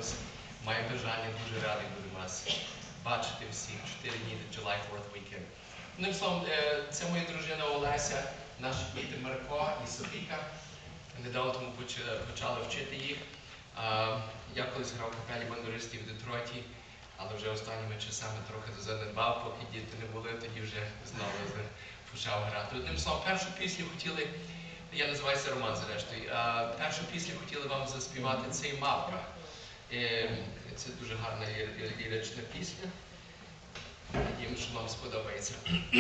сподобалось. Маю бажання, дуже радий будемо вас бачити всіх. 4 дні до July 4th weekend. Одним словом, це моя дружина Олеся, наші діти Мавка і Софійка. Недавно тому почали вчити їх. Я колись грав в капелі бандуристів в Детройті, але вже останніми часами трохи занедбав, поки діти не були, тоді вже знову почав грати. Одним словом, першу пісню хотіли, я називаюся Роман зрештою, першу пісню хотіли вам заспівати цей Мавка. Це дуже гарна лірична пісня. Надіємо, що вам сподобається.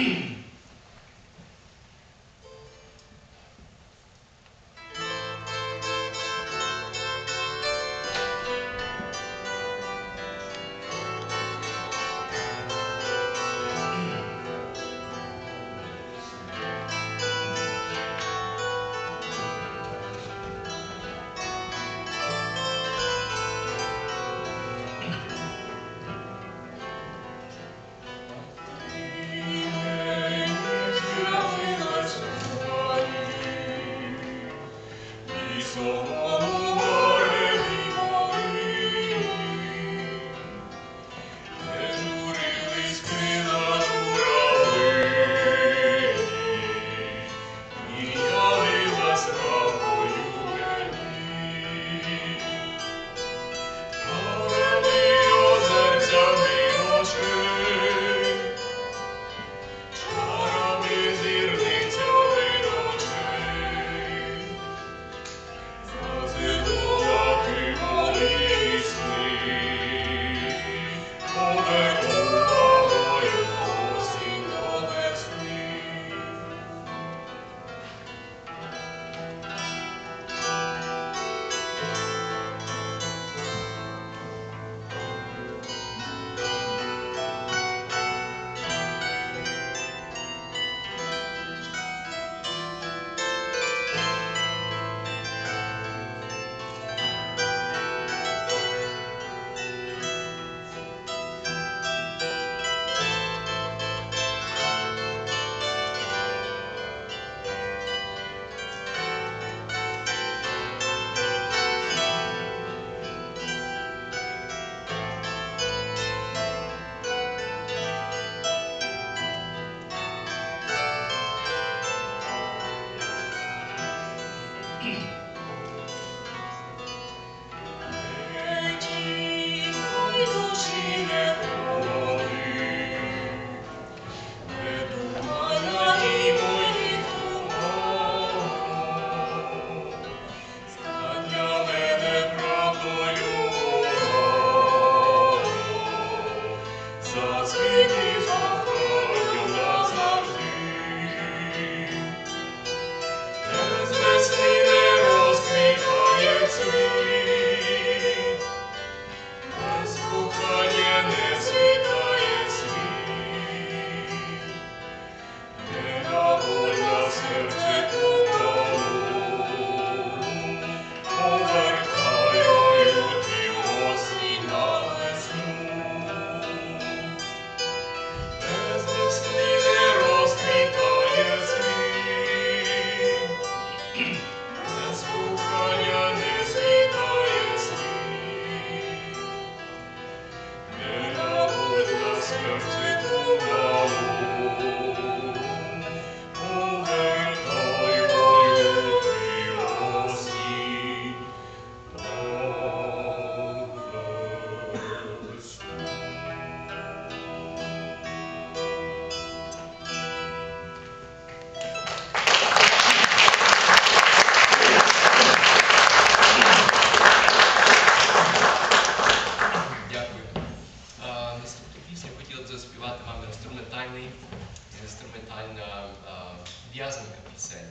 Інструментальна в'язанка пісень.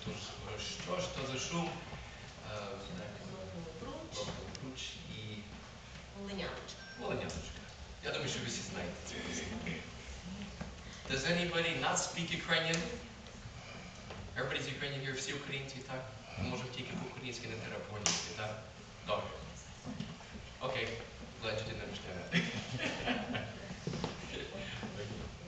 Що ж то за шум? Бруч і Волиняночка. Я думаю, що ви всі знаєте цю пісню. Does anybody not speak Ukrainian? Everybody's Ukrainian here, всі українці, так? Може тільки по-українськи, не треба по-англійськи, так? Добре. Окей. Glad you didn't understand that.